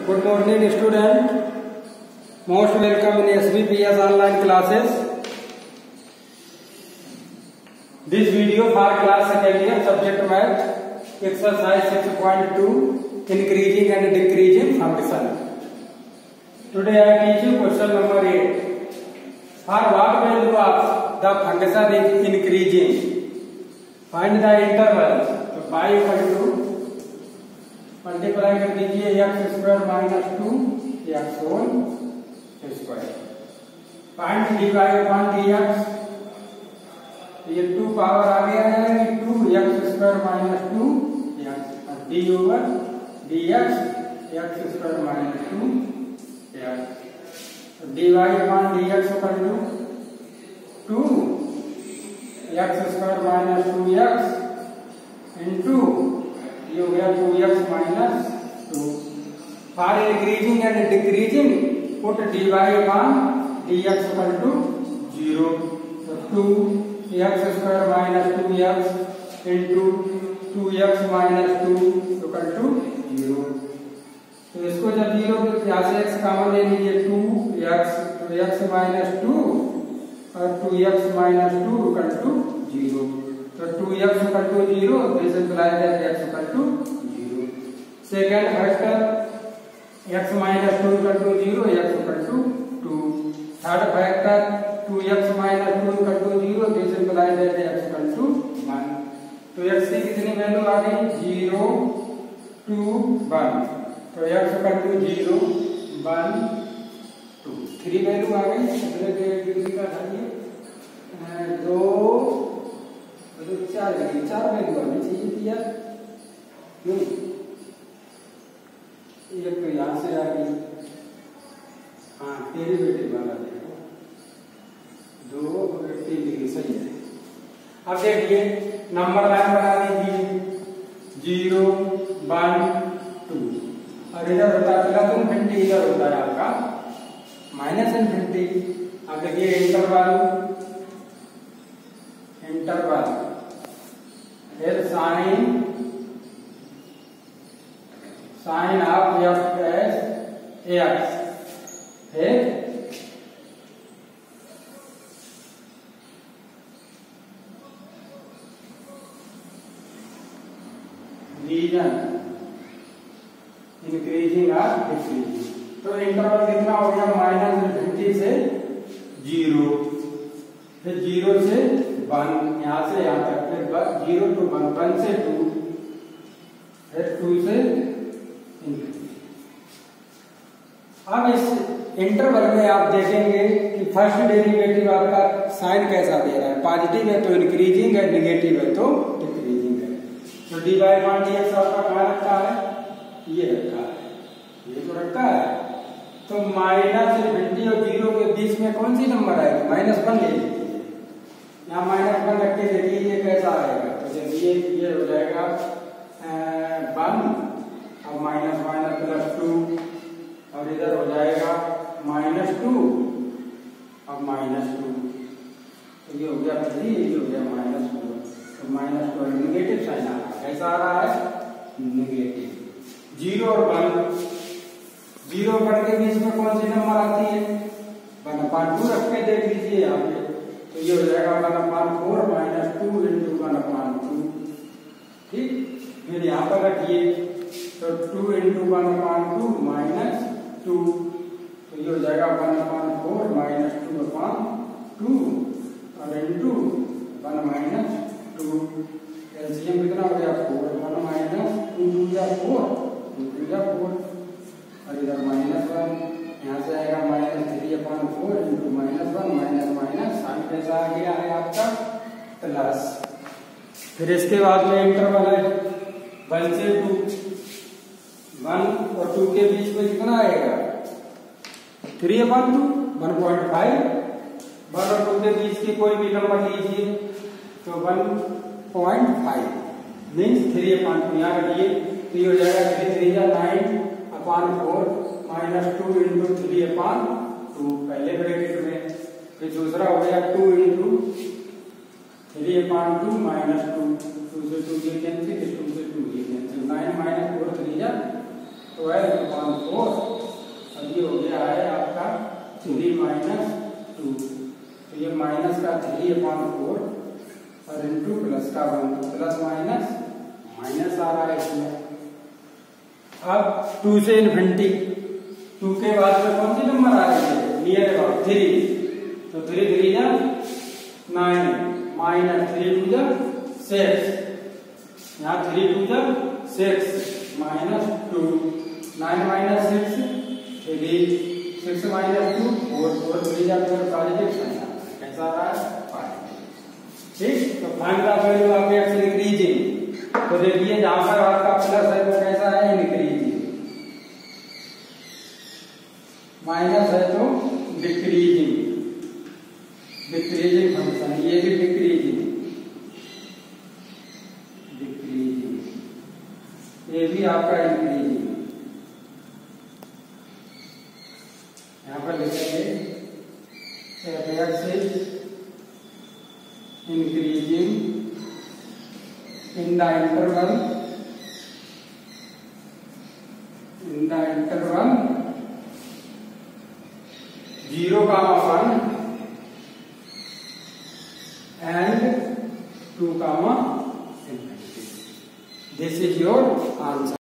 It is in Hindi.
Good morning, student. Most welcome in SBPS online classes. This video for class second year, subject math, exercise 6.2, increasing and decreasing function. Today I teach you question number 8. For what value of the function is increasing? Find the interval. So y equal to multiply कर दीजिए x square minus 2 x whole square find dy upon dx। ये 2 पावर आ गया है 2 x square minus 2 x d over dx x square minus 2 x dy upon dx equal to 2 x square minus 2 x into ये हो गया 2x minus 2। For increasing and decreasing put dy upon dx equal to 0। तो 2x square minus 2x into 2x minus 2 equal to 0। तो इसको जब 0 तो यहाँ से x कॉमन ले लीजिए 2x तो x माइनस 2 और 2x माइनस 2 इक्वल टू 0। तो 2x equal to 0, this implies that x equal to 0। Second factor x minus 2 equal to 0, x equal to 2। Third factor 2x minus 2 equal to 0, this implies that x equal to 1। तो x की कितनी वैल्यू आ गई 0 2 1। तो x इक्वल टू 0 1 2 3 वैल्यू आ गई। अगले डिग्री का था ये 2 4 वैल्यू आनी चाहिए थी यार, क्यों एक तो यहां से आ गई। हाँ डेरिवेटिव वाला देखो 2 और 3 डिग्री सही है। अब देखिए नंबर लाइन बना दीजिए 0 1 2 और इधर होता है प्लस इनफिनिटी, इधर होता है आपका माइनस इनफिनिटी। अब देखिए इंटरवल फिर sign of f s x फिर रीजन इंक्रीजिंग और डिक्रीजिंग। तो इंटरवल कितना हो गया माइनस इनफिनिटी से 0 फिर 0 से 1 यहाँ से यहाँ तक फिर 0 to 1 1 से 2 फिर 2 से इनफिनिटी। अब इस इंटरवल में आप देखेंगे कि फर्स्ट डेरिवेटिव आपका साइन कैसा दे रहा है, पॉजिटिव है तो इंक्रीजिंग है, नेगेटिव है तो डिक्रीजिंग है। तो dy अपॉन dx आपका कहाँ रखा है, ये रखा है, ये तो रखा है। तो माइनस इनफिनिटी और 0 के बीच में कौन सी नंबर आएगी -1 ले लीजिए। यहाँ -1 रख के देखिए ये कैसा आएगा। तो चलिए ये हो जाएगा 1 अब माइनस माइनस प्लस 2 और इधर हो जाएगा -2 अब -2। तो ये हो गया 3, ये हो गया -4। तो -2 नेगेटिव साइन आ रहा है। कैसा आ रहा है नेगेटिव। 0 और 1 0 1 के बीच में कौन सी नंबर आती है 1/2 रख के देख लीजिए यहाँ पे। तो ये हो जाएगा 1/4 माइनस 2 इंटू 1/2। ठीक, फिर यहाँ पर रखिए तो 2 इंटू 1/2 माइनस 2। तो ये हो जाएगा 1/4 माइनस 2/2 और इंटू 1 माइनस 2। एलसीएम कितना हो गया 4। 1 माइनस 2 2 या 4 2 या 4 और इधर -1 यहाँ से आएगा -3/4 इंटू -1 माइनस साइन कैसा आ गया है आपका प्लस। फिर इसके बाद में इंटरवल है 1 से 2 1 और 2 के बीच में कितना आएगा 3/2 1.5। 1 और 2 के बीच की कोई भी नंबर लीजिए तो 1.5 मीन्स 3/2 यहाँ रखिए। तो ये हो जाएगा 3 3 या 9/4 माइनस 2 इंटू 3/2 पहले ब्रैकेट में। फिर दूसरा हो गया 2 इंटू 3/2 माइनस 2 2 से 2 ये कैंसिल 2 से 2 ये कैंसिल 9 - 4 3 या 12/4 4 और ये हो गया है आपका 3 माइनस 2, तो ये माइनस का 3/4 और इंटू प्लस का 1, तो प्लस माइनस माइनस आ रहा है इसमें। अब 2 से इन्फिनिटी, 2 के बाद में कौन सी नंबर आ रही है नियर अबाउट 3, तो 3 3 जा 9 माइनस 3 2 जा 6, यहाँ 3 2 जा 6 माइनस 2, 9 माइनस 6 3, 6 माइनस 2 4, 4 3 जा पॉजिटिव साइन कैसा आ रहा है 5। ठीक, तो find the value of x increasing, तो देखिए जहां पर आपका प्लस है वो कैसा है इंक्रीजिंग, माइनस है तो डिक्रीजिंग, डिक्रीजिंग फंक्शन, ये भी डिक्रीजिंग, डिक्रीजिंग, ये भी आपका इंक्रीजिंग। यहां पर लिखेंगे f(x) is increasing in the interval 0, 1 and 2, infinity. This is your answer.